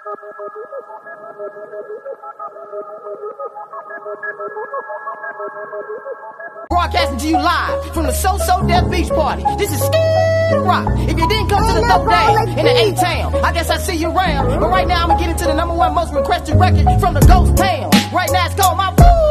Broadcasting to you live from the So Death Beach Party. This is Rock. If you didn't come to the dope day in the A-Town, I guess I see you around. But right now I'm gonna get into the #1 most requested record from the Ghost Town. Right now it's called My Fool.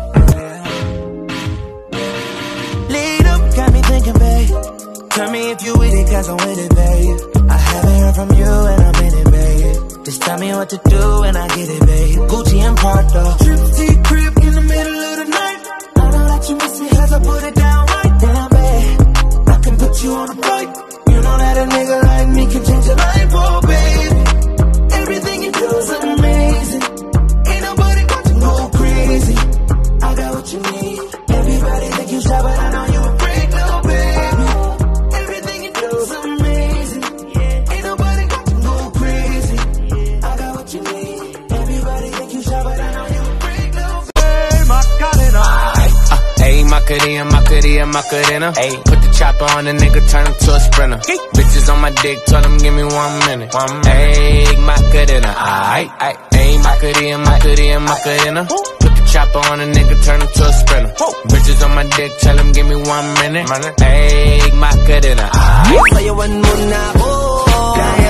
Lead up, got me thinking, babe. Tell me if you with it, cause I'm with it, babe. I haven't heard from you and I'm in it, babe. Just tell me what to do and I get it, babe. Gucci and Prada, trip to your crib in the middle of the night. I know that you miss me as I put it down right down, babe. I can put you on a flight. You know that a nigga like me can change your life, oh baby. Everything you do is amazing. Ain't nobody got to go crazy. I got what you need. Everybody think you shy, but I know you a freak, little baby. Everything you do is amazing. Ain't nobody got to go crazy. I got what you need. Everybody think you shy, but I know you a freak, little baby. Hey, Macarena. Ayy, Macarena. Ayy, put the chopper on the nigga, turn him to a sprinter. Bitches on my dick, tell him give me 1 minute. Ayy, Macarena. Ayy, Macarena. Put the chopper on the nigga, turn him to a sprinter. Bitches on my dick, tell him give me 1 minute. Ayy, Macarena. Say you one more now, oh.